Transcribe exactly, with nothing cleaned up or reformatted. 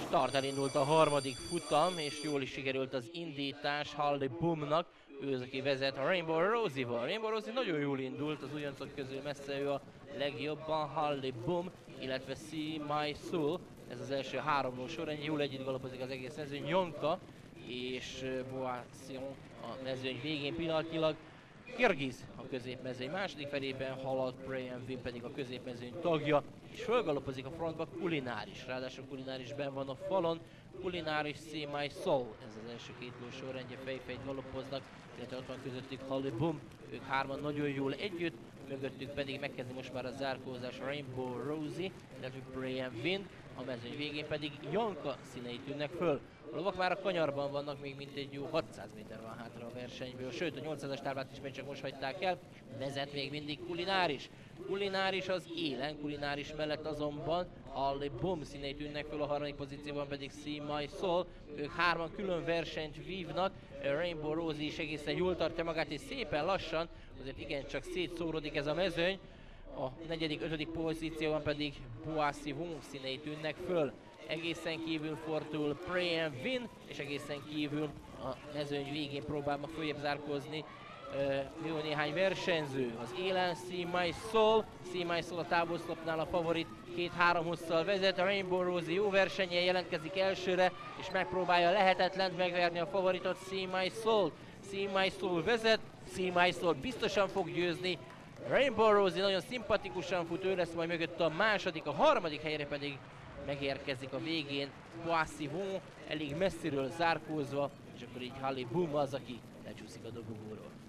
Start, elindult a harmadik futam, és jól is sikerült az indítás Harley Boomnak. Ő az, aki vezet a Rainbow Rosie-val. Rainbow Rosie nagyon jól indult, az újoncok közül messze ő a legjobban. Harley Boom, illetve See My Soul. Ez az első háromról sorrendje, jól együtt galopozik az egész mezőny. Jonka és Boassion a mezőny végén pillanatnyilag. Kirgiz a középmezőny második felében halad, Brian Wynn pedig a középmezőny tagja, és fölgalopozik a frontba Kulináris, ráadásul Kulináris benn van a falon. Kulináris, See My Soul, ez az első két ló sorrendje, fejfejt galopoznak, illetve ott van közöttük Harley Boom, ők hárman nagyon jól együtt, mögöttük pedig megkezdi most már a zárkózás Rainbow Rosie, illetve Brian Wynn, a mezőny végén pedig Janka színei tűnnek föl. A lovak már a kanyarban vannak, még mintegy jó hatszáz méter van hátra a versenyből, sőt a nyolcszázas táblát is még csak most hagyták el, vezet még mindig Kulináris. Kulináris az élen, Kulináris mellett azonban Harley Boom színei tűnnek föl, a harmadik pozícióban pedig See My Soul. Ők hárman külön versenyt vívnak, Rainbow Rosie is egészen jól tartja magát, és szépen lassan, azért igencsak szétszóródik ez a mezőny. A negyedik, ötödik pozícióban pedig Boissy Wong színei tűnnek föl. Egészen kívül fordul Brian Wynn, és egészen kívül a mezőny végén próbál ma följebb zárkózni uh, jó néhány versenyző. Az élen See My Soul, See My Soul a távolszlopnál a favorit, két-három hosszal vezet, a Rainbow Rosie jó versenyen jelentkezik elsőre, és megpróbálja lehetetlent megverni a favoritot, See My Soul. See My Soul vezet, See My Soul biztosan fog győzni. Rainbow Rosie nagyon szimpatikusan fut, ő lesz majd mögött a második, a harmadik helyre pedig megérkezik a végén Boissy Wong, elég messziről zárkózva, és akkor így Harley Boom az, aki lecsúszik a dobogóról.